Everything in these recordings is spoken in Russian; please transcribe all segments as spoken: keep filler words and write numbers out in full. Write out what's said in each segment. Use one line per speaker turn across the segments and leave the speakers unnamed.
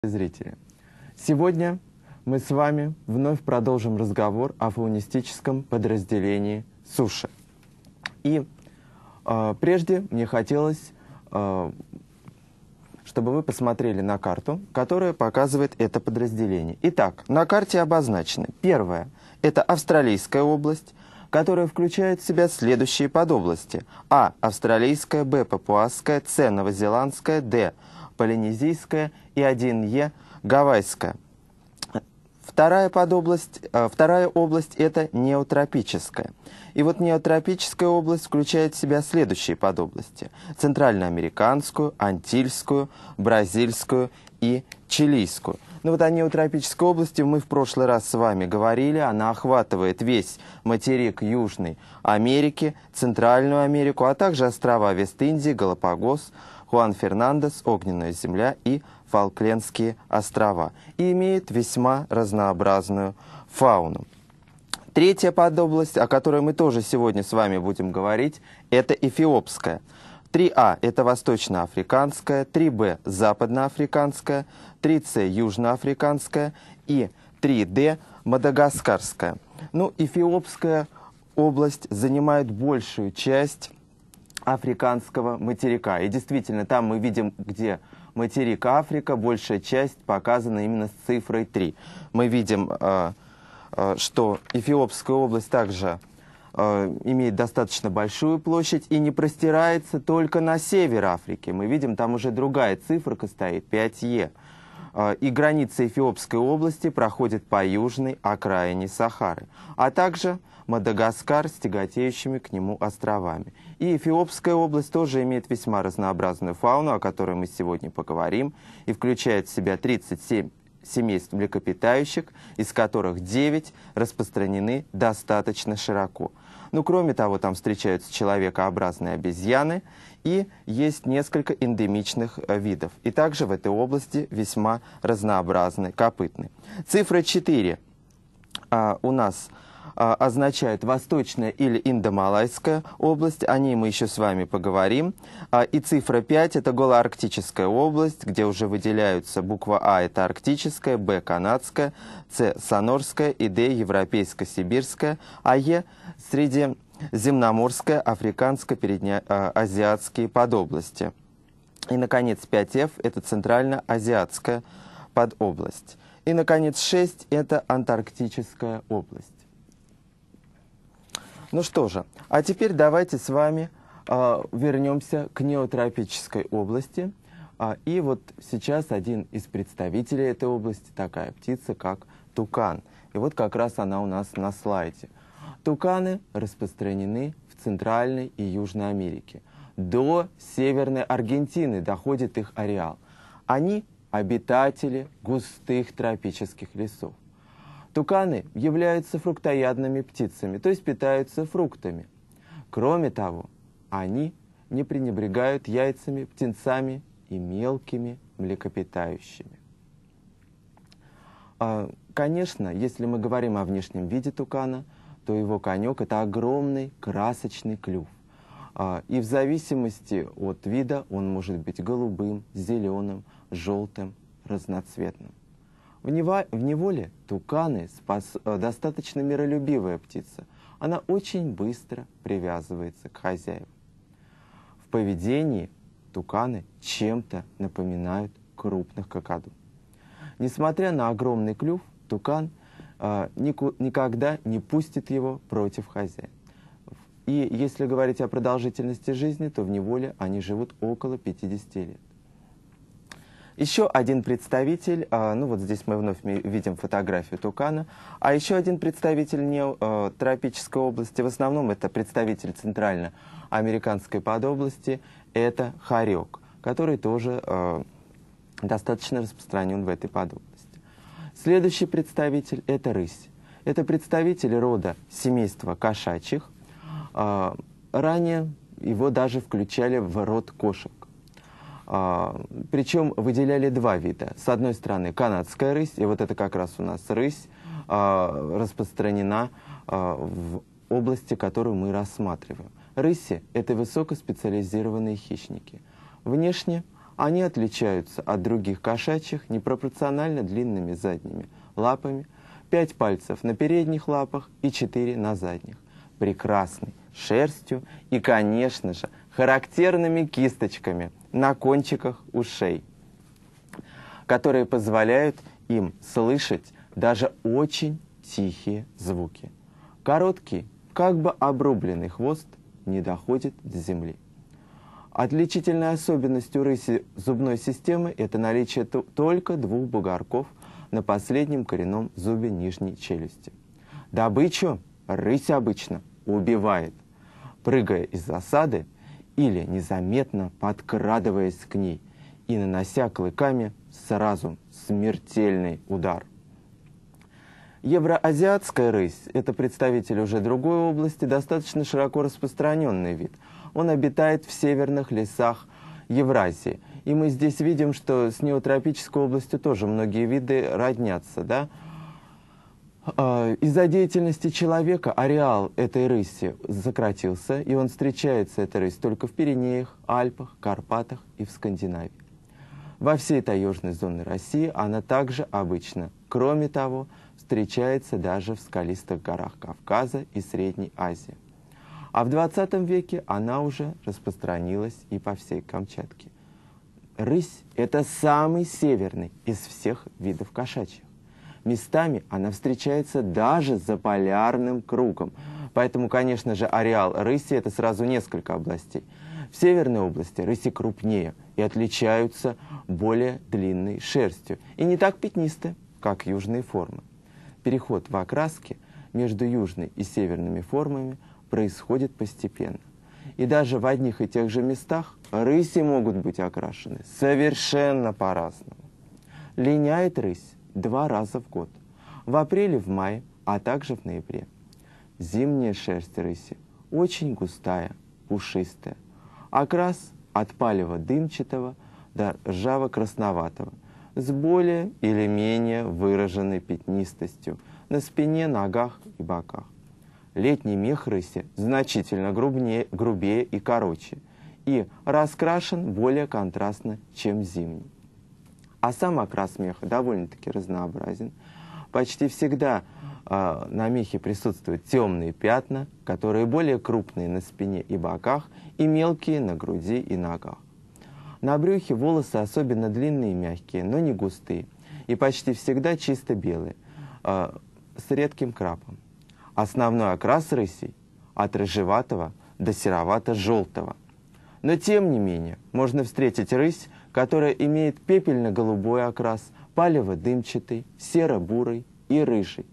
Зрители, сегодня мы с вами вновь продолжим разговор о фаунистическом подразделении суши. И э, прежде мне хотелось, э, чтобы вы посмотрели на карту, которая показывает это подразделение. Итак, на карте обозначены. Первое – это Австралийская область, которая включает в себя следующие подобласти. А. Австралийская, Б. Папуасская, С. Новозеландская, Д. Полинезийская и один Е Гавайская. Вторая подобласть, э, вторая область – это неотропическая. И вот неотропическая область включает в себя следующие подобласти: центральноамериканскую, антильскую, бразильскую и чилийскую. Ну вот о неотропической области мы в прошлый раз с вами говорили. Она охватывает весь материк Южной Америки, Центральную Америку, а также острова Вест-Индии, Галапагос, Хуан-Фернандес, Огненная земля и Фолклендские острова. И имеет весьма разнообразную фауну. Третья подобласть, о которой мы тоже сегодня с вами будем говорить, это Эфиопская. три А – это Восточноафриканская, три Б – Западноафриканская, три С – Южноафриканская и три Д – Мадагаскарская. Ну, Эфиопская область занимает большую часть африканского материка. И действительно, там мы видим, где материк Африка, большая часть показана именно с цифрой три. Мы видим, э, э, что Эфиопская область также э, имеет достаточно большую площадь и не простирается только на север Африки. Мы видим, там уже другая циферка стоит, пять Е. Э, и граница Эфиопской области проходит по южной окраине Сахары, а также Мадагаскар с тяготеющими к нему островами. И Эфиопская область тоже имеет весьма разнообразную фауну, о которой мы сегодня поговорим, и включает в себя тридцать семь семейств млекопитающих, из которых девять распространены достаточно широко. Ну, кроме того, там встречаются человекообразные обезьяны, и есть несколько эндемичных видов. И также в этой области весьма разнообразны копытные. Цифра четыре а, у нас означает Восточная или Индомалайская область, о ней мы еще с вами поговорим. И цифра пять – это Голоарктическая область, где уже выделяются буква А – это Арктическая, Б – Канадская, С – Сонорская и Д – Европейско-Сибирская, а Е – Средиземноморская, Африканско-Переднеазиатские подобласти. И, наконец, пять Ф – это Центрально-Азиатская подобласть. И, наконец, шесть – это Антарктическая область. Ну что же, а теперь давайте с вами э, вернемся к неотропической области. А, и вот сейчас один из представителей этой области, такая птица, как тукан. И вот как раз она у нас на слайде. Туканы распространены в Центральной и Южной Америке. До Северной Аргентины доходит их ареал. Они обитатели густых тропических лесов. Туканы являются фруктоядными птицами, то есть питаются фруктами. Кроме того, они не пренебрегают яйцами, птенцами и мелкими млекопитающими. Конечно, если мы говорим о внешнем виде тукана, то его конек – это огромный красочный клюв. И в зависимости от вида он может быть голубым, зеленым, желтым, разноцветным. В неволе туканы спас, достаточно миролюбивая птица. Она очень быстро привязывается к хозяевам. В поведении туканы чем-то напоминают крупных какаду. Несмотря на огромный клюв, тукан э, нику, никогда не пустит его против хозяина. И если говорить о продолжительности жизни, то в неволе они живут около пятидесяти лет. Еще один представитель, ну вот здесь мы вновь видим фотографию тукана, а еще один представитель неотропической области, в основном это представитель центральноамериканской подобласти, это хорек, который тоже э, достаточно распространен в этой подобласти. Следующий представитель – это рысь. Это представитель рода семейства кошачьих. Э, ранее его даже включали в род кошек. А, причем выделяли два вида. С одной стороны, канадская рысь, и вот это как раз у нас рысь, а, распространена а, в области, которую мы рассматриваем. Рыси – это высокоспециализированные хищники. Внешне Они отличаются от других кошачьих непропорционально длинными задними лапами, пять пальцев на передних лапах и четыре на задних, прекрасной шерстью и, конечно же, характерными кисточками на кончиках ушей, которые позволяют им слышать даже очень тихие звуки. Короткий, как бы обрубленный хвост не доходит до земли. Отличительной особенностью рыси зубной системы – это наличие только двух бугорков на последнем коренном зубе нижней челюсти. Добычу рысь обычно убивает, прыгая из засады или незаметно подкрадываясь к ней и нанося клыками сразу смертельный удар. Евроазиатская рысь – это представитель уже другой области, достаточно широко распространенный вид. Он обитает в северных лесах Евразии. И мы здесь видим, что с неотропической областью тоже многие виды роднятся. Да? Из-за деятельности человека ареал этой рыси сократился, и он встречается, эта рысь, только в Пиренеях, Альпах, Карпатах и в Скандинавии. Во всей таежной зоне России она также обычна. Кроме того, встречается даже в скалистых горах Кавказа и Средней Азии. А в двадцатом веке она уже распространилась и по всей Камчатке. Рысь – это самый северный из всех видов кошачьих. Местами она встречается даже за полярным кругом. Поэтому, конечно же, ареал рыси – это сразу несколько областей. В северной области рыси крупнее и отличаются более длинной шерстью. И не так пятнисты, как южные формы. Переход в окраске между южной и северными формами происходит постепенно. И даже в одних и тех же местах рыси могут быть окрашены совершенно по-разному. Линяет рысь два раза в год. В апреле, в мае, а также в ноябре. Зимняя шерсть рыси очень густая, пушистая. Окрас от палево-дымчатого до ржаво-красноватого, с более или менее выраженной пятнистостью на спине, ногах и боках. Летний мех рыси значительно грубнее, грубее и короче, и раскрашен более контрастно, чем зимний. А сам окрас меха довольно-таки разнообразен. Почти всегда э, на мехе присутствуют темные пятна, которые более крупные на спине и боках, и мелкие на груди и ногах. На брюхе волосы особенно длинные и мягкие, но не густые, и почти всегда чисто белые, э, с редким крапом. Основной окрас рысей от рыжеватого до серовато-желтого. Но тем не менее можно встретить рысь, которая имеет пепельно-голубой окрас, палево-дымчатый, серо-бурый и рыжий.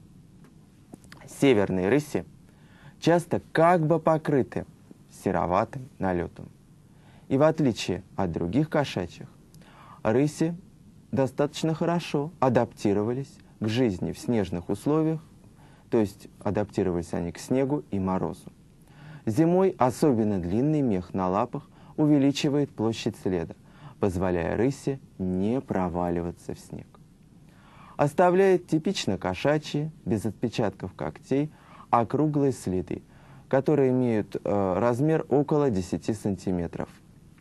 Северные рыси часто как бы покрыты сероватым налетом. И в отличие от других кошачьих, рыси достаточно хорошо адаптировались к жизни в снежных условиях, то есть адаптировались они к снегу и морозу. Зимой особенно длинный мех на лапах увеличивает площадь следа, позволяя рысе не проваливаться в снег. Оставляет типично кошачьи, без отпечатков когтей, округлые следы, которые имеют э, размер около десяти сантиметров.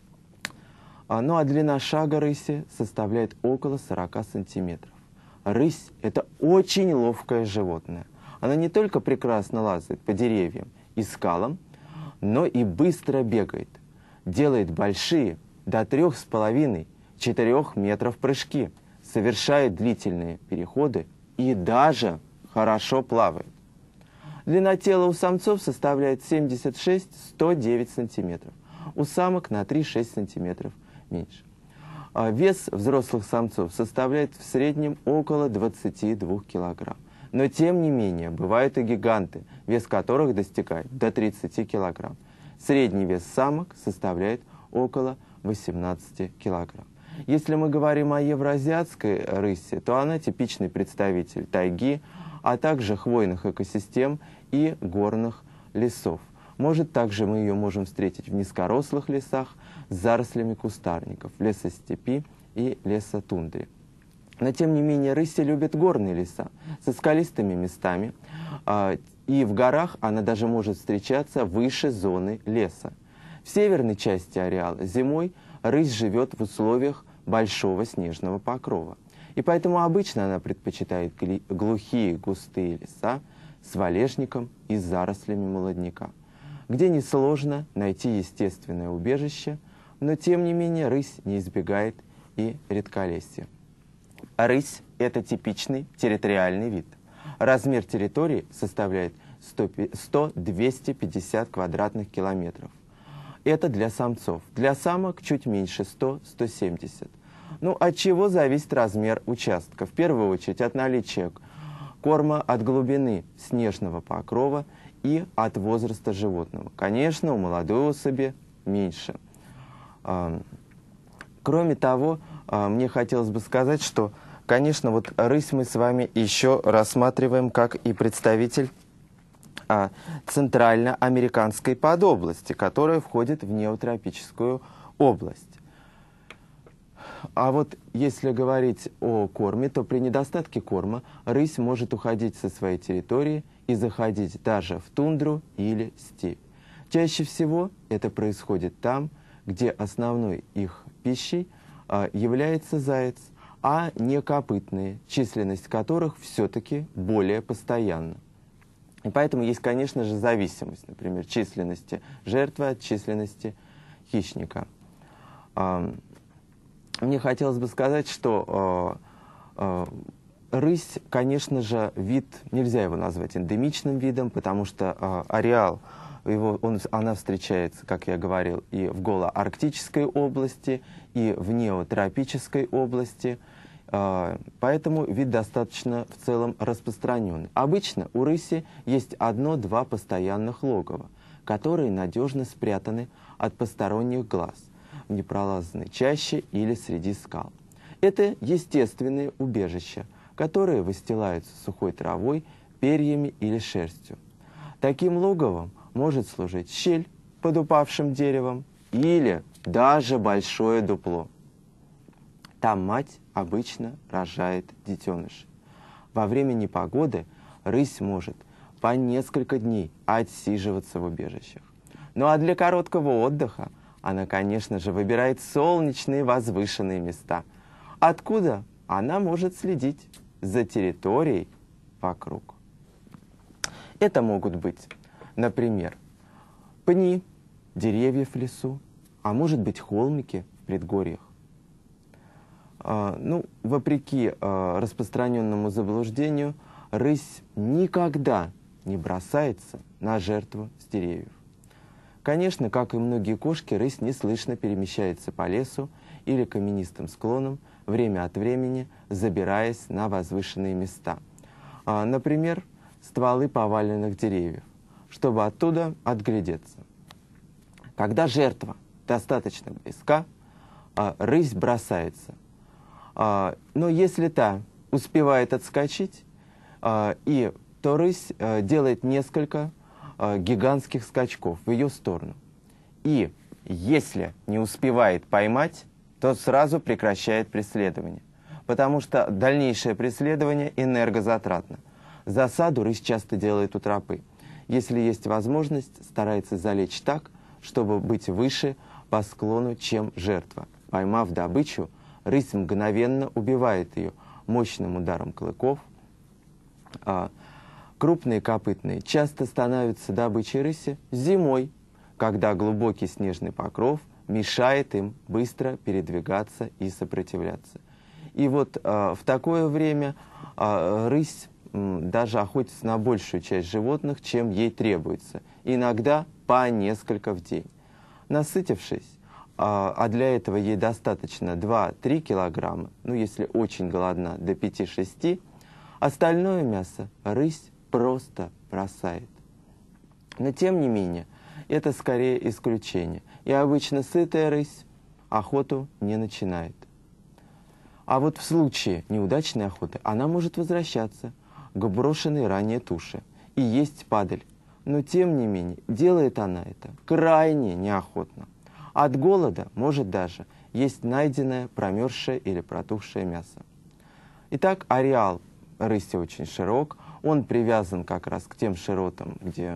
А, ну а длина шага рыси составляет около сорока сантиметров. Рысь – это очень ловкое животное. Она не только прекрасно лазает по деревьям и скалам, но и быстро бегает, делает большие, до трех с половиной — четырех метров прыжки, совершает длительные переходы и даже хорошо плавает. Длина тела у самцов составляет семьдесят шесть — сто девять сантиметров, у самок на три — шесть сантиметров меньше. А вес взрослых самцов составляет в среднем около двадцати двух килограмм. Но тем не менее бывают и гиганты, вес которых достигает до тридцати килограмм. Средний вес самок составляет около восемнадцати килограмм. Если мы говорим о евроазиатской рысе, то она типичный представитель тайги, а также хвойных экосистем и горных лесов. Может, также мы ее можем встретить в низкорослых лесах с зарослями кустарников, в лесостепи и лесотундре. Но, тем не менее, рыси любят горные леса со скалистыми местами, и в горах она даже может встречаться выше зоны леса. В северной части ареала зимой рысь живет в условиях большого снежного покрова. И поэтому обычно она предпочитает глухие густые леса с валежником и зарослями молодняка, где несложно найти естественное убежище, но тем не менее рысь не избегает и редколесья. Рысь – это типичный территориальный вид. Размер территории составляет сто — двести пятьдесят квадратных километров. Это для самцов. Для самок чуть меньше — сто — сто семьдесят. Ну, от чего зависит размер участка? В первую очередь от наличия корма, от глубины снежного покрова и от возраста животного. Конечно, у молодой особи меньше. Кроме того, мне хотелось бы сказать, что, конечно, вот рысь мы с вами еще рассматриваем как и представитель центральноамериканской подобласти, которая входит в неотропическую область. А вот если говорить о корме, то при недостатке корма рысь может уходить со своей территории и заходить даже в тундру или степь. Чаще всего это происходит там, где основной их пищей а, является заяц, а не копытные, численность которых все-таки более постоянна. И поэтому есть, конечно же, зависимость, например, численности жертвы от численности хищника. А, мне хотелось бы сказать, что а, а, рысь, конечно же, вид, нельзя его назвать эндемичным видом, потому что а, ареал Его, он, она встречается, как я говорил, и в голоарктической области, и в неотропической области. Э, поэтому вид достаточно в целом распространенный. Обычно у рыси есть одно-два постоянных логова, которые надежно спрятаны от посторонних глаз в непролазной чаще или среди скал. Это естественные убежища, которые выстилаются сухой травой, перьями или шерстью. Таким логовом может служить щель под упавшим деревом или даже большое дупло. Там мать обычно рожает детенышей. Во время непогоды рысь может по несколько дней отсиживаться в убежищах. Ну а для короткого отдыха она, конечно же, выбирает солнечные возвышенные места, откуда она может следить за территорией вокруг. Это могут быть, например, пни, деревья в лесу, а может быть холмики в предгорьях. А, ну, вопреки а, распространенному заблуждению, рысь никогда не бросается на жертву с деревьев. Конечно, как и многие кошки, рысь неслышно перемещается по лесу или каменистым склонам, время от времени забираясь на возвышенные места. А, например, стволы поваленных деревьев, чтобы оттуда отглядеться. Когда жертва достаточно близка, рысь бросается. Но если та успевает отскочить, и, то рысь делает несколько гигантских скачков в ее сторону. И если не успевает поймать, то сразу прекращает преследование, потому что дальнейшее преследование энергозатратно. Засаду рысь часто делает у тропы. Если есть возможность, старается залечь так, чтобы быть выше по склону, чем жертва. Поймав добычу, рысь мгновенно убивает ее мощным ударом клыков. А крупные копытные часто становятся добычей рыси зимой, когда глубокий снежный покров мешает им быстро передвигаться и сопротивляться. И вот а, в такое время а, рысь даже охотится на большую часть животных, чем ей требуется, иногда по несколько в день. Насытившись, а для этого ей достаточно два-три килограмма, ну если очень голодна, до пяти-шести, остальное мясо рысь просто бросает. Но тем не менее, это скорее исключение, и обычно сытая рысь охоту не начинает. А вот в случае неудачной охоты она может возвращаться к брошенной ранее туше и есть падаль. Но, тем не менее, делает она это крайне неохотно. От голода может даже есть найденное промерзшее или протухшее мясо. Итак, ареал рыси очень широк, он привязан как раз к тем широтам, где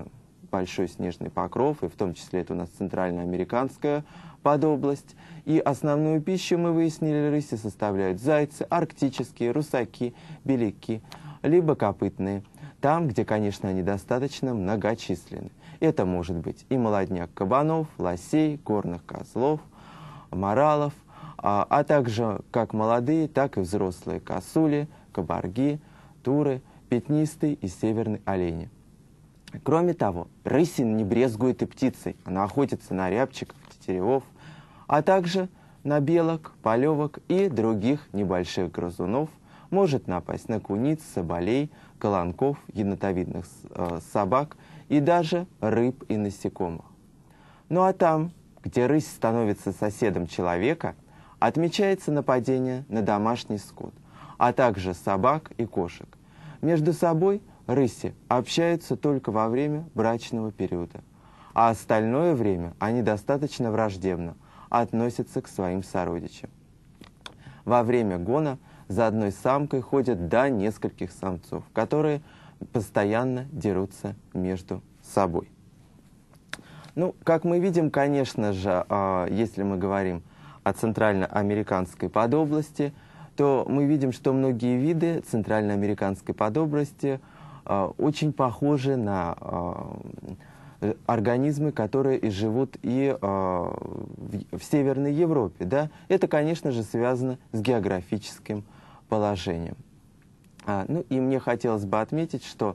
большой снежный покров, и в том числе это у нас центральноамериканская подобласть. И основную пищу, мы выяснили, рыси составляют зайцы, арктические, русаки, беляки, либо копытные, там, где, конечно, они достаточно многочисленны. Это может быть и молодняк кабанов, лосей, горных козлов, моралов, а, а также как молодые, так и взрослые косули, кабарги, туры, пятнистый и северный олени. Кроме того, рысь не брезгует и птицей. Она охотится на рябчиков, тетеревов, а также на белок, полевок и других небольших грызунов, может напасть на куниц, соболей, колонков, енотовидных э, собак и даже рыб и насекомых. Ну а там, где рысь становится соседом человека, отмечается нападение на домашний скот, а также собак и кошек. Между собой рыси общаются только во время брачного периода, а остальное время они достаточно враждебно относятся к своим сородичам. Во время гона за одной самкой ходят до нескольких самцов, которые постоянно дерутся между собой. Ну, как мы видим, конечно же, если мы говорим о центральноамериканской подобласти, то мы видим, что многие виды центральноамериканской подобласти очень похожи на организмы, которые и живут и в Северной Европе. Да? Это, конечно же, связано с географическим положением. Ну и мне хотелось бы отметить, что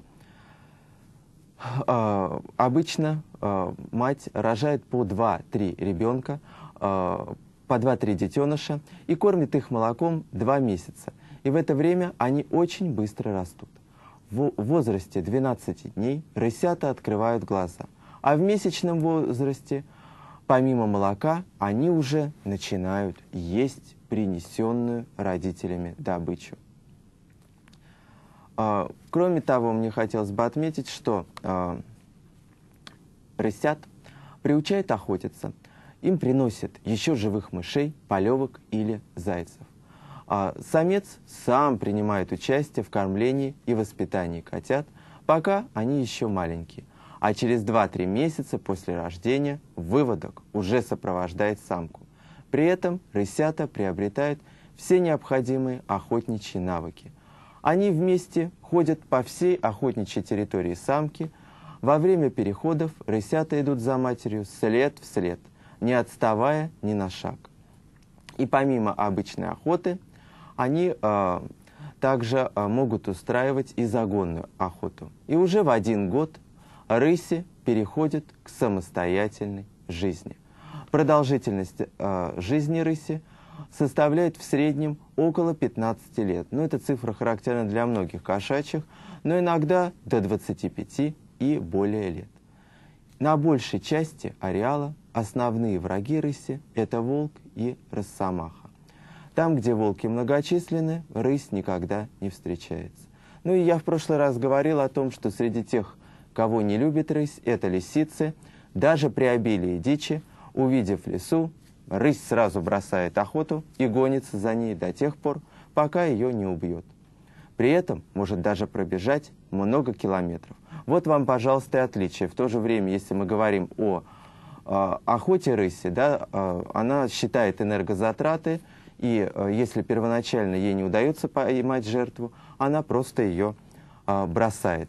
обычно мать рожает по два-три ребенка, по два-три детеныша и кормит их молоком два месяца. И в это время они очень быстро растут. В возрасте двенадцати дней рысята открывают глаза, а в месячном возрасте, помимо молока, они уже начинают есть принесенную родителями добычу. Кроме того, мне хотелось бы отметить, что рысят приучают охотиться. Им приносят еще живых мышей, полевок или зайцев. А самец сам принимает участие в кормлении и воспитании котят, пока они еще маленькие. А через два-три месяца после рождения выводок уже сопровождает самку. При этом рысята приобретают все необходимые охотничьи навыки. Они вместе ходят по всей охотничьей территории самки. Во время переходов рысята идут за матерью след в след, не отставая ни на шаг. И помимо обычной охоты, они э, также э, могут устраивать и загонную охоту. И уже в один год рыси переходят к самостоятельной жизни. Продолжительность э, жизни рыси составляет в среднем около пятнадцати лет. Ну, эта цифра характерна для многих кошачьих, но иногда до двадцати пяти и более лет. На большей части ареала основные враги рыси – это волк и росомаха. Там, где волки многочисленны, рысь никогда не встречается. Ну и я в прошлый раз говорил о том, что среди тех, кого не любит рысь, это лисицы. Даже при обилии дичи, увидев лису, рысь сразу бросает охоту и гонится за ней до тех пор, пока ее не убьет. При этом может даже пробежать много километров. Вот вам, пожалуйста, и отличие. В то же время, если мы говорим о э, охоте рыси, да, э, она считает энергозатраты, и э, если первоначально ей не удается поймать жертву, она просто ее э, бросает.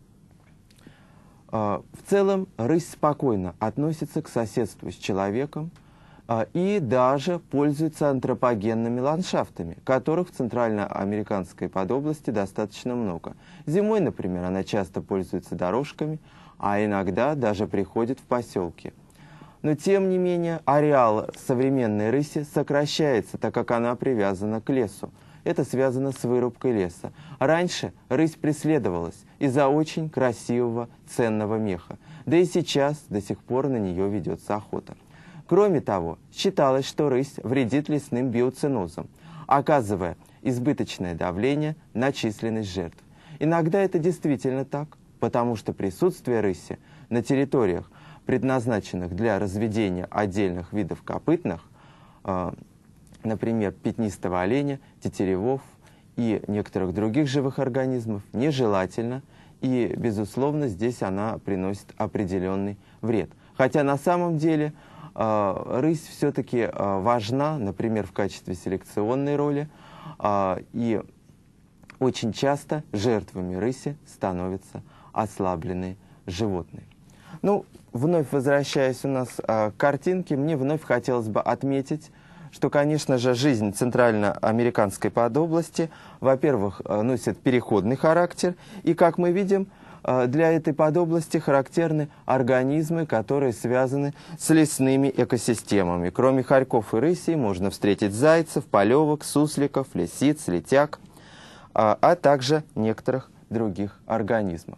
Э, в целом, рысь спокойно относится к соседству с человеком, и даже пользуется антропогенными ландшафтами, которых в центральноамериканской подобласти достаточно много. Зимой, например, она часто пользуется дорожками, а иногда даже приходит в поселки. Но, тем не менее, ареал современной рыси сокращается, так как она привязана к лесу. Это связано с вырубкой леса. Раньше рысь преследовалась из-за очень красивого, ценного меха. Да и сейчас до сих пор на нее ведется охота. Кроме того, считалось, что рысь вредит лесным биоценозам, оказывая избыточное давление на численность жертв. Иногда это действительно так, потому что присутствие рыси на территориях, предназначенных для разведения отдельных видов копытных, э, например, пятнистого оленя, тетеревов и некоторых других живых организмов, нежелательно и, безусловно, здесь она приносит определенный вред. Хотя на самом деле э, рысь все-таки э, важна, например, в качестве селекционной роли, э, и очень часто жертвами рыси становятся ослабленные животные. Ну, вновь возвращаясь у нас э, к картинке, мне вновь хотелось бы отметить, что, конечно же, жизнь центральноамериканской подобласти, во-первых, носит переходный характер, и, как мы видим, для этой подобласти характерны организмы, которые связаны с лесными экосистемами. Кроме хорьков и рысей можно встретить зайцев, полевок, сусликов, лисиц, летяг, а также некоторых других организмов.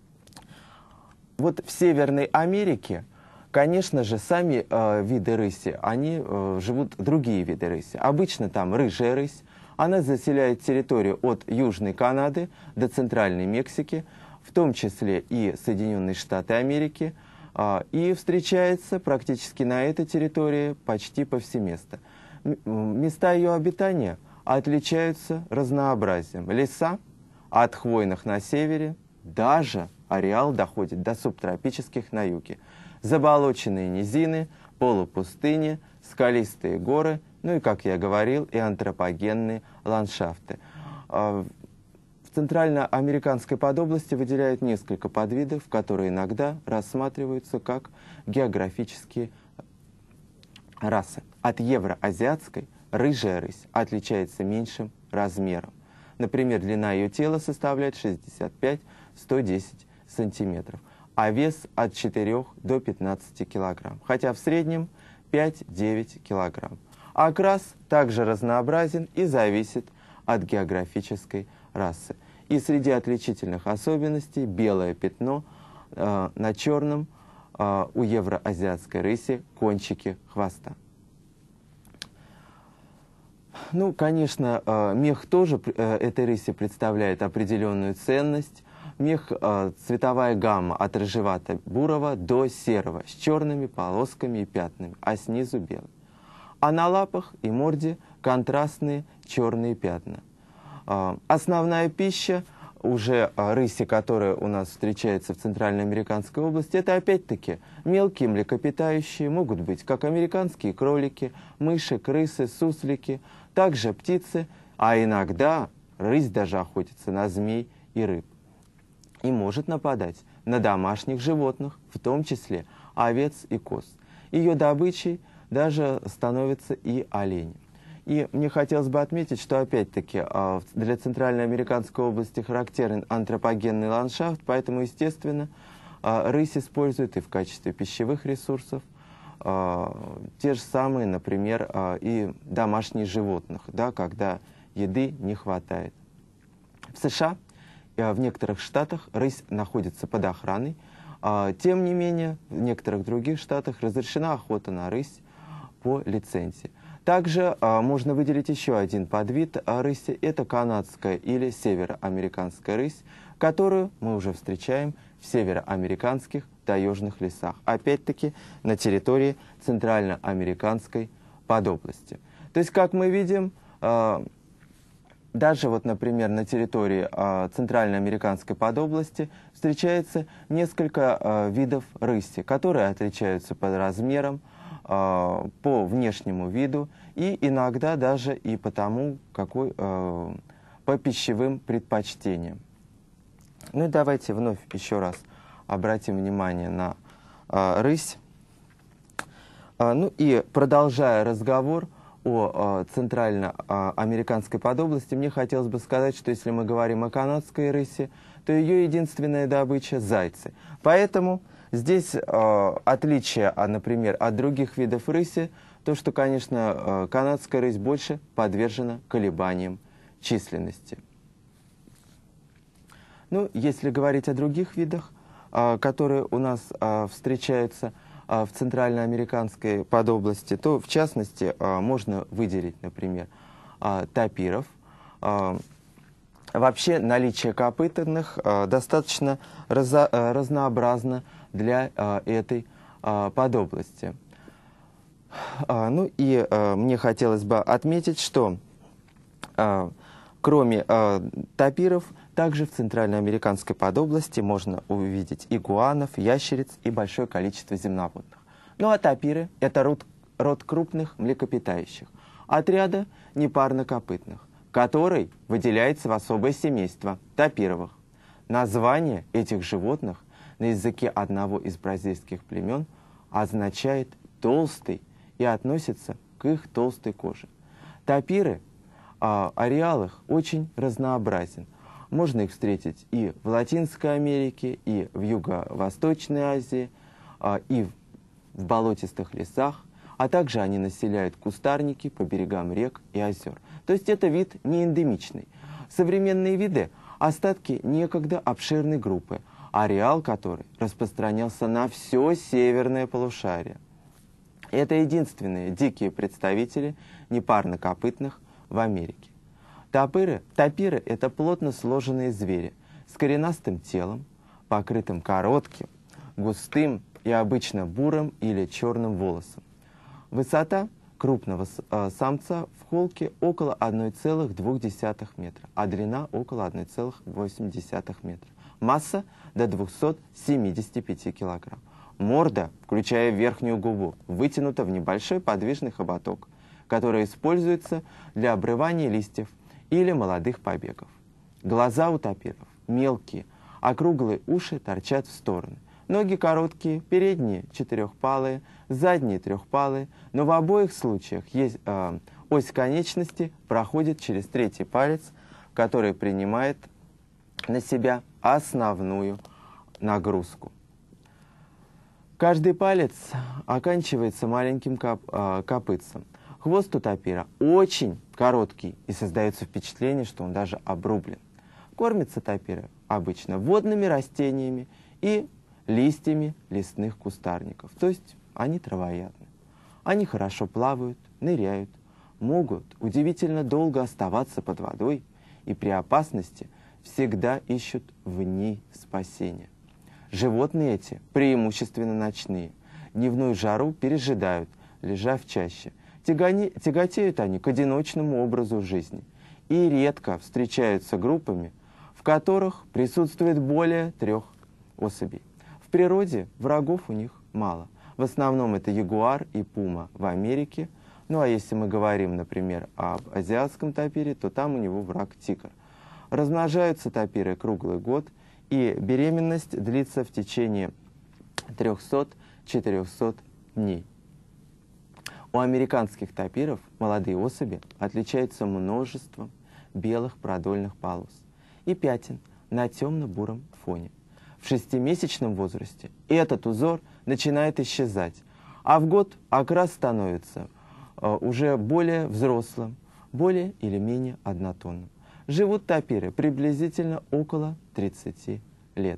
Вот в Северной Америке, конечно же, сами э, виды рыси, они э, живут другие виды рыси. Обычно там рыжая рысь, она заселяет территорию от Южной Канады до Центральной Мексики, в том числе и Соединенные Штаты Америки, э, и встречается практически на этой территории почти повсеместно. М места ее обитания отличаются разнообразием. Леса от хвойных на севере, даже ареал доходит до субтропических на юге. Заболоченные низины, полупустыни, скалистые горы, ну и, как я говорил, и антропогенные ландшафты. В центральноамериканской подобласти выделяют несколько подвидов, которые иногда рассматриваются как географические расы. От евроазиатской рыжая рысь отличается меньшим размером. Например, длина ее тела составляет шестьдесят пять — сто десять сантиметров, а вес от четырёх до пятнадцати килограмм, хотя в среднем пять — девять килограмм. Окрас также разнообразен и зависит от географической расы. И среди отличительных особенностей белое пятно э, на черном э, у евроазиатской рыси кончики хвоста. Ну, конечно, э, мех тоже э, этой рыси представляет определенную ценность. Мех, э, цветовая гамма от рыжевато-бурого до серого, с черными полосками и пятнами, а снизу белый. А на лапах и морде контрастные черные пятна. Э, основная пища уже э, рыси, которая у нас встречается в Центральноамериканской области, это опять-таки мелкие млекопитающие, могут быть как американские кролики, мыши, крысы, суслики, также птицы, а иногда рысь даже охотится на змей и рыб. И может нападать на домашних животных, в том числе овец и коз. Ее добычей даже становятся и олени. И мне хотелось бы отметить, что опять-таки для Центральноамериканской области характерен антропогенный ландшафт, поэтому, естественно, рысь используют и в качестве пищевых ресурсов те же самые, например, и домашних животных, да, когда еды не хватает. В США, в некоторых штатах рысь находится под охраной. Тем не менее, в некоторых других штатах разрешена охота на рысь по лицензии. Также можно выделить еще один подвид рыси. Это канадская или североамериканская рысь, которую мы уже встречаем в североамериканских таежных лесах. Опять-таки на территории центральноамериканской подобласти. То есть, как мы видим, даже вот, например, на территории э, Центральноамериканской подобласти встречается несколько э, видов рыси, которые отличаются по размерам, э, по внешнему виду и иногда даже и по тому, какой, э, по пищевым предпочтениям. Ну и давайте вновь еще раз обратим внимание на э, рысь. Э, ну и продолжая разговор о центральноамериканской подобласти, мне хотелось бы сказать, что если мы говорим о канадской рыси, то ее единственная добыча – зайцы. Поэтому здесь э, отличие, например, от других видов рыси, то, что, конечно, э, канадская рысь больше подвержена колебаниям численности. Ну, если говорить о других видах, э, которые у нас э, встречаются в центральноамериканской подобласти, то, в частности, можно выделить, например, тапиров. Вообще, наличие копытных достаточно разнообразно для этой подобласти. Ну и мне хотелось бы отметить, что Кроме э, тапиров, также в центральноамериканской подобласти можно увидеть игуанов, ящериц и большое количество земноводных. Ну а тапиры – это род, род крупных млекопитающих, отряда непарнокопытных, который выделяется в особое семейство – тапировых. Название этих животных на языке одного из бразильских племен означает «толстый» и относится к их толстой коже. Тапиры, а, ареал их очень разнообразен. Можно их встретить и в Латинской Америке, и в Юго-Восточной Азии, а, и в болотистых лесах, а также они населяют кустарники по берегам рек и озер. То есть это вид не эндемичный. Современные виды – остатки некогда обширной группы, ареал которой распространялся на все северное полушарие. Это единственные дикие представители непарнокопытных в Америке. Тапиры, тапиры – это плотно сложенные звери с коренастым телом, покрытым коротким, густым и обычно бурым или черным волосом. Высота крупного э, самца в холке около одной целой двух десятых метра, а длина около одной целой восьми десятых метра. Масса до двухсот семидесяти пяти килограмм. Морда, включая верхнюю губу, вытянута в небольшой подвижный хоботок, который используется для обрывания листьев или молодых побегов. Глаза у тапиров мелкие, округлые уши торчат в стороны. Ноги короткие, передние четырехпалые, задние трехпалые, но в обоих случаях есть, э, ось конечности проходит через третий палец, который принимает на себя основную нагрузку. Каждый палец оканчивается маленьким коп, э, копытцем. Хвост у тапира очень короткий, и создается впечатление, что он даже обрублен. Кормятся тапиры обычно водными растениями и листьями лесных кустарников, то есть они травоядны. Они хорошо плавают, ныряют, могут удивительно долго оставаться под водой и при опасности всегда ищут в ней спасения. Животные эти преимущественно ночные, дневную жару пережидают, лежа в чаще. Тягони, тяготеют они к одиночному образу жизни и редко встречаются группами, в которых присутствует более трех особей. В природе врагов у них мало. В основном это ягуар и пума в Америке. Ну а если мы говорим, например, об азиатском тапире, то там у него враг тигр. Размножаются тапиры круглый год, и беременность длится в течение трёхсот-четырёхсот дней. У американских тапиров молодые особи отличаются множеством белых продольных полос и пятен на темно-буром фоне. В шестимесячном возрасте этот узор начинает исчезать, а в год окрас становится э, уже более взрослым, более или менее однотонным. Живут тапиры приблизительно около тридцати лет.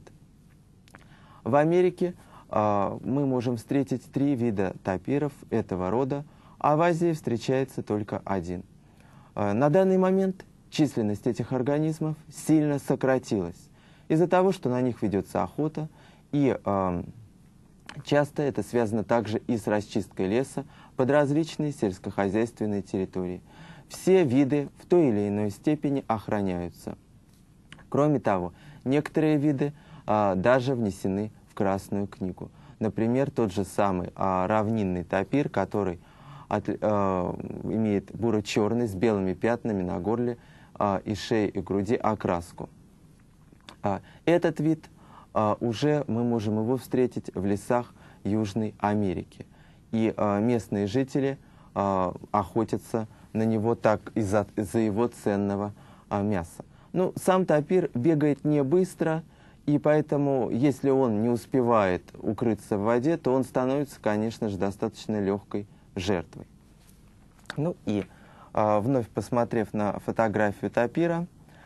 В Америке э, мы можем встретить три вида тапиров этого рода, а в Азии встречается только один. Э, на данный момент численность этих организмов сильно сократилась из-за того, что на них ведется охота, и э, часто это связано также и с расчисткой леса под различные сельскохозяйственные территории. Все виды в той или иной степени охраняются. Кроме того, некоторые виды э, даже внесены в Красную книгу. Например, тот же самый э, равнинный тапир, который от, э, имеет буро-черный с белыми пятнами на горле э, и шее и груди окраску. Этот вид уже мы можем его встретить в лесах Южной Америки. И местные жители охотятся на него так из-за из-за его ценного мяса. Ну, сам тапир бегает не быстро, и поэтому, если он не успевает укрыться в воде, то он становится, конечно же, достаточно легкой жертвой. Ну и вновь посмотрев на фотографию тапира,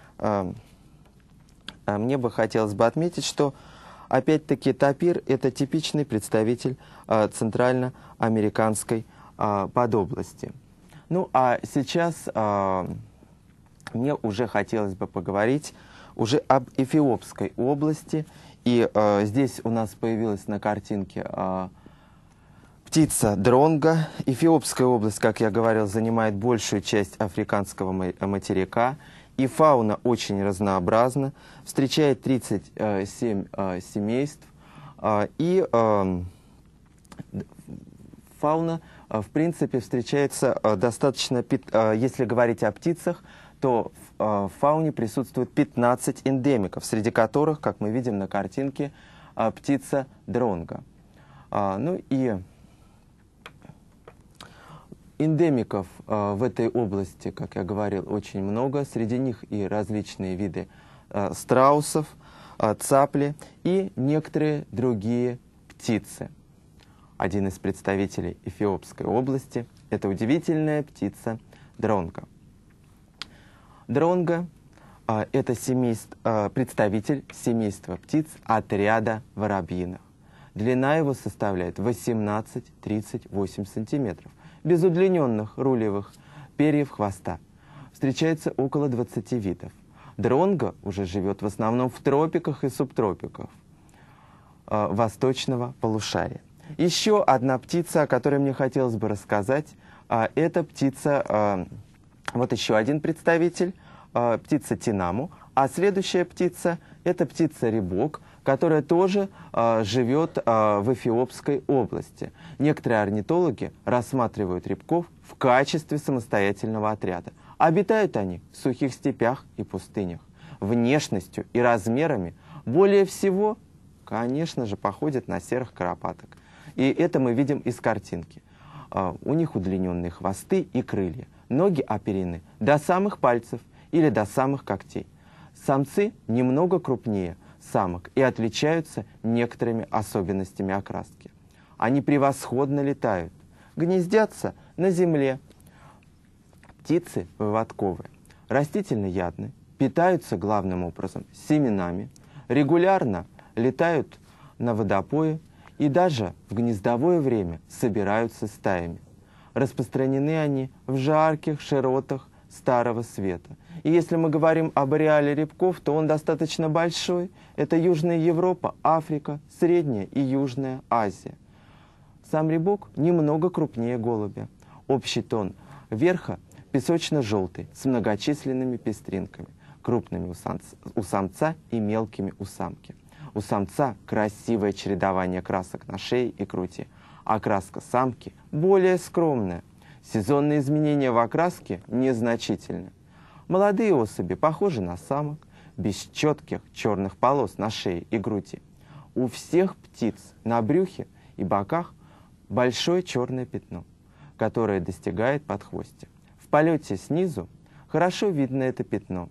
мне бы хотелось бы отметить, что, опять-таки, тапир – это типичный представитель э, центральноамериканской э, подобласти. Ну, а сейчас э, мне уже хотелось бы поговорить уже об Эфиопской области. И э, здесь у нас появилась на картинке э, птица дронго. Эфиопская область, как я говорил, занимает большую часть африканского материка. и фауна очень разнообразна, встречает тридцать семь э, семейств, э, и э, фауна, э, в принципе, встречается э, достаточно, э, если говорить о птицах, то в, э, в фауне присутствует пятнадцать эндемиков, среди которых, как мы видим на картинке, э, птица дронго. Э, ну и эндемиков э, в этой области, как я говорил, очень много. Среди них и различные виды э, страусов, э, цапли и некоторые другие птицы. Один из представителей Эфиопской области – это удивительная птица дронго. Дронго э, – это семейств, э, представитель семейства птиц отряда воробьиных. Длина его составляет восемнадцать — тридцать восемь сантиметров. Без удлиненных рулевых перьев хвоста. Встречается около двадцати видов. Дронго уже живет в основном в тропиках и субтропиках э, восточного полушария. Еще одна птица, о которой мне хотелось бы рассказать, э, это птица, э, вот еще один представитель, э, птица тинаму, а следующая птица – это птица-рябок, которая тоже э, живет э, в Эфиопской области. Некоторые орнитологи рассматривают рябков в качестве самостоятельного отряда. Обитают они в сухих степях и пустынях. Внешностью и размерами более всего, конечно же, походят на серых куропаток. И это мы видим из картинки. Э, у них удлиненные хвосты и крылья. Ноги оперены до самых пальцев или до самых когтей. Самцы немного крупнее самок и отличаются некоторыми особенностями окраски. Они превосходно летают, гнездятся на земле. Птицы выводковые, растительноядны, питаются главным образом семенами, регулярно летают на водопое и даже в гнездовое время собираются стаями. Распространены они в жарких широтах Старого Света. И если мы говорим об ареале рябков, то он достаточно большой. Это Южная Европа, Африка, Средняя и Южная Азия. Сам рябок немного крупнее голубя. Общий тон верха песочно-желтый, с многочисленными пестринками, крупными у самца, у самца и мелкими у самки. У самца красивое чередование красок на шее и груди, а краска самки более скромная. Сезонные изменения в окраске незначительны. Молодые особи похожи на самок, без четких черных полос на шее и груди. У всех птиц на брюхе и боках большое черное пятно, которое достигает подхвостья. В полете снизу хорошо видно это пятно.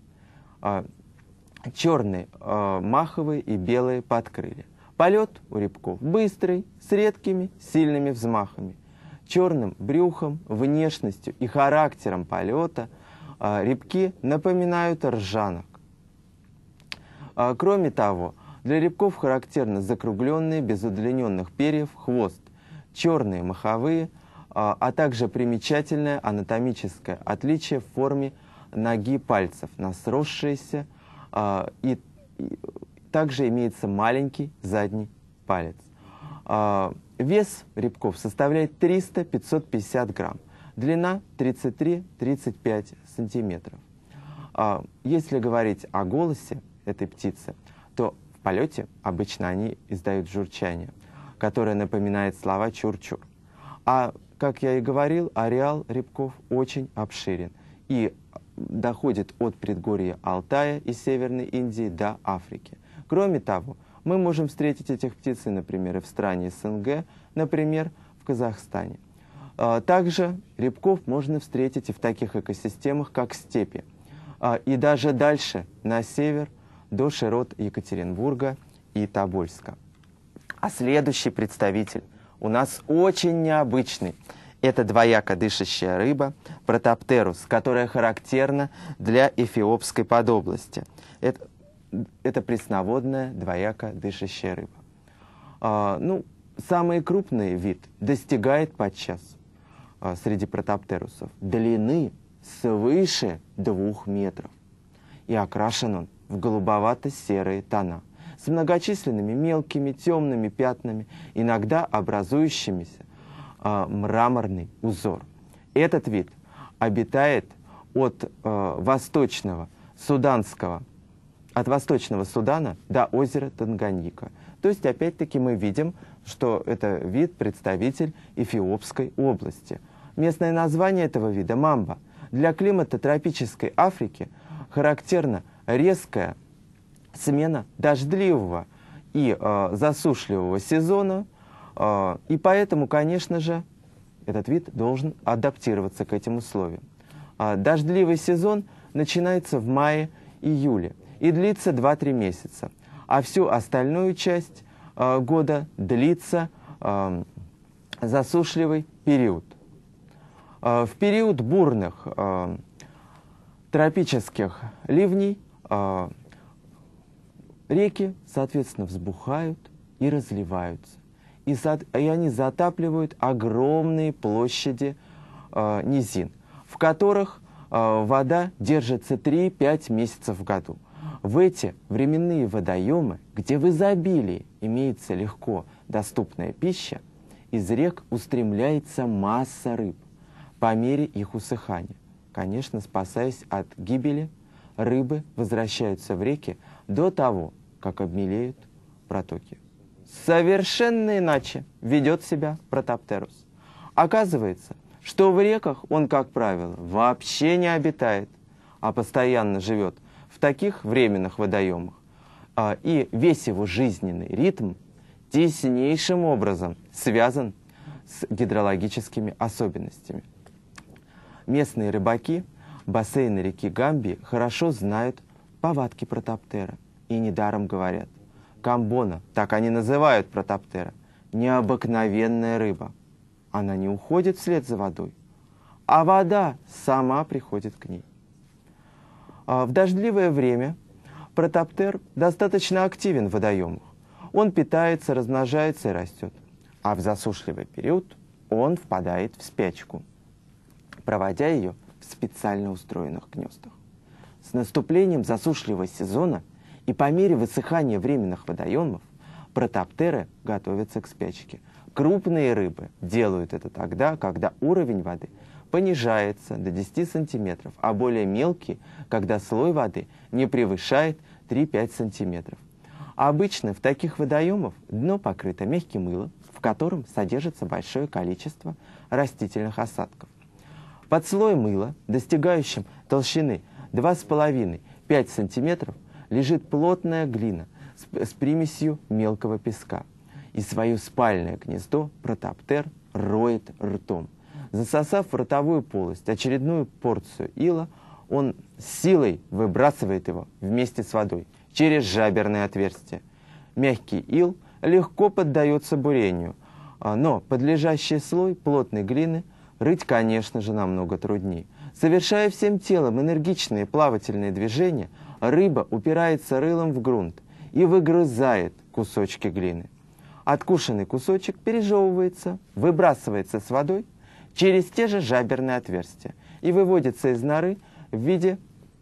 Черные маховые и белые подкрылья. Полет у рябков быстрый, с редкими сильными взмахами. Черным брюхом, внешностью и характером полета а, рябки напоминают ржанок. А, кроме того, для рябков характерно закругленные, без удлиненных перьев, хвост, черные маховые, а, а также примечательное анатомическое отличие в форме ноги пальцев на сросшиеся, а, и, и также имеется маленький задний палец. А, вес рябков составляет триста — пятьсот пятьдесят грамм, длина тридцать три — тридцать пять сантиметров. А, если говорить о голосе этой птицы, то в полете обычно они издают журчание, которое напоминает слова чур-чур. А, как я и говорил, ареал рябков очень обширен и доходит от предгорья Алтая и Северной Индии до Африки. Кроме того, мы можем встретить этих птиц, например, и в стране СНГ, например, в Казахстане. Также рябков можно встретить и в таких экосистемах, как степи, и даже дальше, на север, до широт Екатеринбурга и Тобольска. А следующий представитель у нас очень необычный. Это двояко дышащая рыба, протоптерус, которая характерна для эфиопской подобласти. Это, это пресноводная двояко дышащая рыба. А, ну, самый крупный вид достигает подчас а, среди протоптерусов длины свыше двух метров. И окрашен он в голубовато-серые тона, с многочисленными мелкими темными пятнами, иногда образующимися э, мраморный узор. Этот вид обитает от э, восточного Суданского, от Восточного Судана до озера Танганьика. То есть, опять-таки, мы видим, что это вид, представитель Эфиопской области. Местное название этого вида – мамба. Для климата тропической Африки характерна резкая смена дождливого и э, засушливого сезона, э, и поэтому, конечно же, этот вид должен адаптироваться к этим условиям. Э, дождливый сезон начинается в мае-июле и длится два-три месяца, а всю остальную часть э, года длится э, засушливый период. Э, в период бурных э, тропических ливней э, реки, соответственно, взбухают и разливаются. И, и они затапливают огромные площади э, низин, в которых э, вода держится три-пять месяцев в году. В эти временные водоемы, где в изобилии имеется легко доступная пища, из рек устремляется масса рыб по мере их усыхания. Конечно, спасаясь от гибели, рыбы возвращаются в реки до того, как обмелеют протоки. Совершенно иначе ведет себя протоптерус. Оказывается, что в реках он, как правило, вообще не обитает, а постоянно живет в таких временных водоемах. И весь его жизненный ритм теснейшим образом связан с гидрологическими особенностями. Местные рыбаки бассейна реки Гамбии хорошо знают повадки протоптера и недаром говорят: камбона, так они называют протоптера, необыкновенная рыба. Она не уходит вслед за водой, а вода сама приходит к ней. В дождливое время протоптер достаточно активен в водоемах. Он питается, размножается и растет. А в засушливый период он впадает в спячку, проводя ее в специально устроенных гнездах. С наступлением засушливого сезона и по мере высыхания временных водоемов протоптеры готовятся к спячке. Крупные рыбы делают это тогда, когда уровень воды понижается до десяти сантиметров, а более мелкие, когда слой воды не превышает три-пять сантиметров. Обычно в таких водоемах дно покрыто мягким мылом, в котором содержится большое количество растительных осадков. Под слоем мыла, достигающим толщины два с половиной — пять сантиметров, лежит плотная глина с, с примесью мелкого песка. И свое спальное гнездо протоптер роет ртом. Засосав в ротовую полость очередную порцию ила, он силой выбрасывает его вместе с водой через жаберное отверстие. Мягкий ил легко поддается бурению, но подлежащий слой плотной глины рыть, конечно же, намного труднее. Совершая всем телом энергичные плавательные движения, рыба упирается рылом в грунт и выгрызает кусочки глины. Откушенный кусочек пережевывается, выбрасывается с водой через те же жаберные отверстия и выводится из норы в виде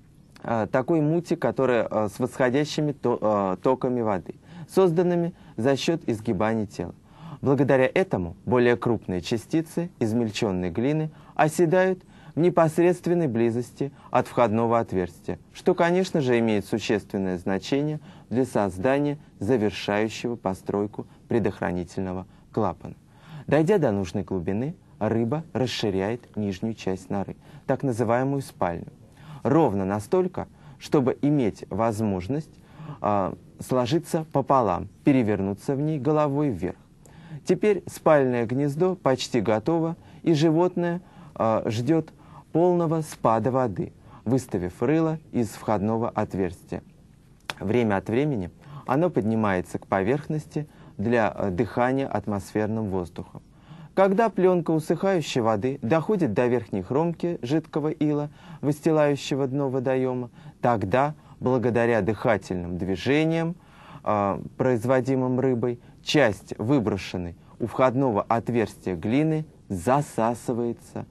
э, такой мути, которая э, с восходящими то, э, токами воды, созданными за счет изгибания тела. Благодаря этому более крупные частицы измельченной глины оседают в непосредственной близости от входного отверстия, что, конечно же, имеет существенное значение для создания завершающего постройку предохранительного клапана. Дойдя до нужной глубины, рыба расширяет нижнюю часть норы, так называемую спальню, ровно настолько, чтобы иметь возможность э, сложиться пополам, перевернуться в ней головой вверх. Теперь спальное гнездо почти готово, и животное э, ждет полного спада воды, выставив рыло из входного отверстия. Время от времени оно поднимается к поверхности для э, дыхания атмосферным воздухом. Когда пленка усыхающей воды доходит до верхней кромки жидкого ила, выстилающего дно водоема, тогда, благодаря дыхательным движениям, э, производимым рыбой, часть выброшенной у входного отверстия глины засасывается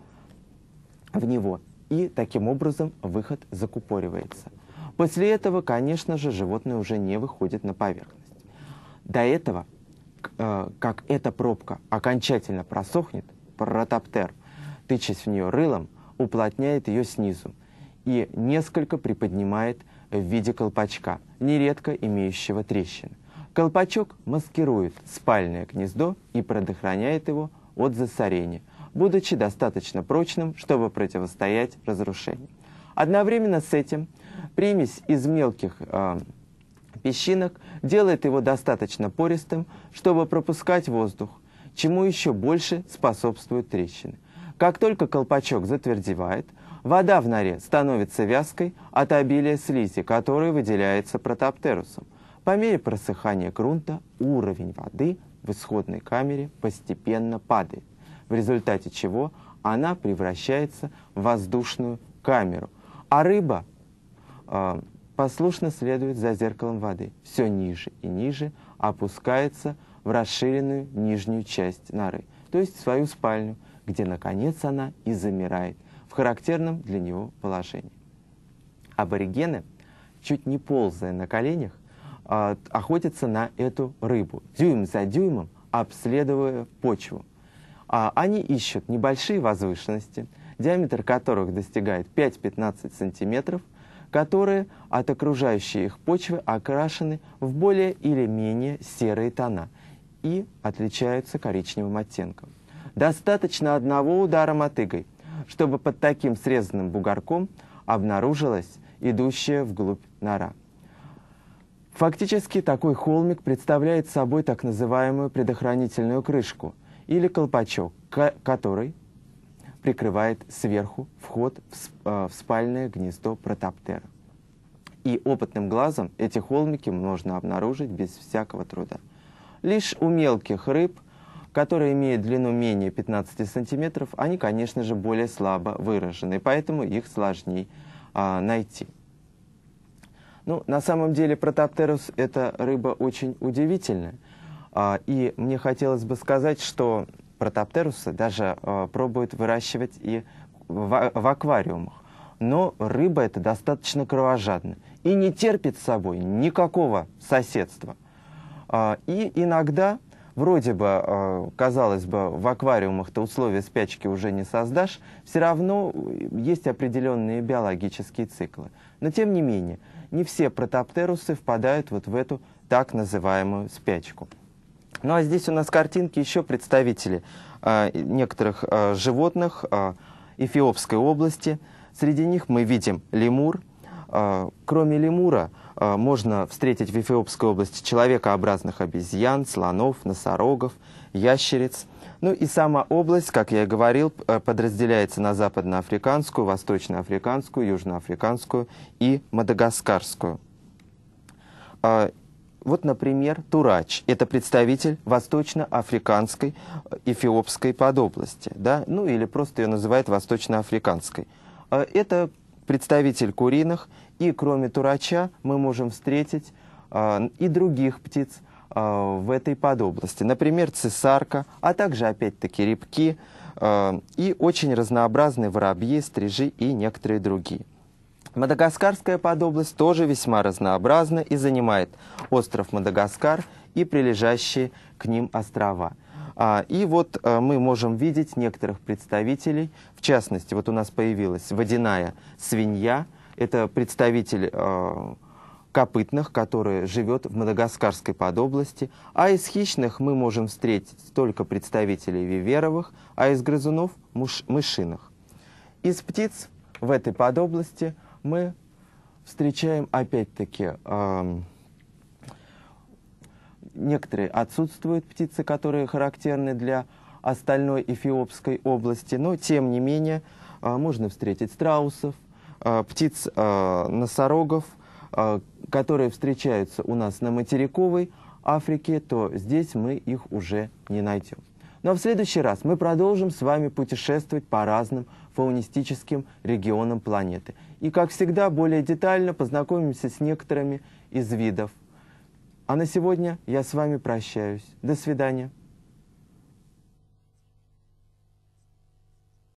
в него, и таким образом выход закупоривается. После этого, конечно же, животное уже не выходит на поверхность. До этого, э, как эта пробка окончательно просохнет, протоптер, тычась в нее рылом, уплотняет ее снизу и несколько приподнимает в виде колпачка, нередко имеющего трещины. Колпачок маскирует спальное гнездо и предохраняет его от засорения, будучи достаточно прочным, чтобы противостоять разрушению. Одновременно с этим примесь из мелких э, песчинок делает его достаточно пористым, чтобы пропускать воздух, чему еще больше способствуют трещины. Как только колпачок затвердевает, вода в норе становится вязкой от обилия слизи, которая выделяется протоптерусом. По мере просыхания грунта уровень воды в исходной камере постепенно падает, в результате чего она превращается в воздушную камеру, а рыба э, послушно следует за зеркалом воды, все ниже и ниже опускается в расширенную нижнюю часть норы, то есть в свою спальню, где, наконец, она и замирает в характерном для него положении. Аборигены, чуть не ползая на коленях, э, охотятся на эту рыбу, дюйм за дюймом обследуя почву. А, они ищут небольшие возвышенности, диаметр которых достигает пять-пятнадцать сантиметров, которые от окружающей их почвы окрашены в более или менее серые тона и отличаются коричневым оттенком. Достаточно одного удара мотыгой, чтобы под таким срезанным бугорком обнаружилась идущая вглубь нора. Фактически такой холмик представляет собой так называемую предохранительную крышку или колпачок, который прикрывает сверху вход в спальное гнездо протоптера. И опытным глазом эти холмики можно обнаружить без всякого труда. Лишь у мелких рыб, которые имеют длину менее пятнадцати сантиметров, они, конечно же, более слабо выражены, поэтому их сложнее а, найти. Ну, на самом деле протоптерус – это рыба очень удивительная. А, и мне хотелось бы сказать, что протоптерусы даже а, пробуют выращивать и в, в аквариумах. Но рыба эта достаточно кровожадна и не терпит с собой никакого соседства. А, и иногда, вроде бы, а, казалось бы, в аквариумах-то условия спячки уже не создашь, все равно есть определенные биологические циклы. Но тем не менее, не все протоптерусы впадают вот в эту так называемую спячку. Ну а здесь у нас картинки еще представители а, некоторых а, животных а, Эфиопской области. Среди них мы видим лемур. А, кроме лемура а, можно встретить в Эфиопской области человекообразных обезьян, слонов, носорогов, ящериц. Ну и сама область, как я и говорил, подразделяется на западноафриканскую, восточноафриканскую, южноафриканскую и мадагаскарскую. А, Вот, например, турач. Это представитель восточноафриканской эфиопской подобласти, да? Ну или просто ее называют восточноафриканской. Это представитель куриных, и кроме турача мы можем встретить а, и других птиц а, в этой подобласти. Например, цесарка, а также опять-таки рябки, а, и очень разнообразные воробьи, стрижи и некоторые другие. Мадагаскарская подобласть тоже весьма разнообразна и занимает остров Мадагаскар и прилежащие к ним острова. А, и вот а, мы можем видеть некоторых представителей, в частности, вот у нас появилась водяная свинья, это представитель а, копытных, который живет в Мадагаскарской подобласти, а из хищных мы можем встретить только представителей виверовых, а из грызунов – мышиных. Из птиц в этой подобласти мы встречаем опять-таки э, некоторые отсутствуют птицы, которые характерны для остальной Эфиопской области, но тем не менее э, можно встретить страусов, э, птиц э, носорогов, э, которые встречаются у нас на материковой Африке, то здесь мы их уже не найдем. Но в следующий раз мы продолжим с вами путешествовать по разным фаунистическим регионам планеты. И, как всегда, более детально познакомимся с некоторыми из видов. А на сегодня я с вами прощаюсь. До свидания.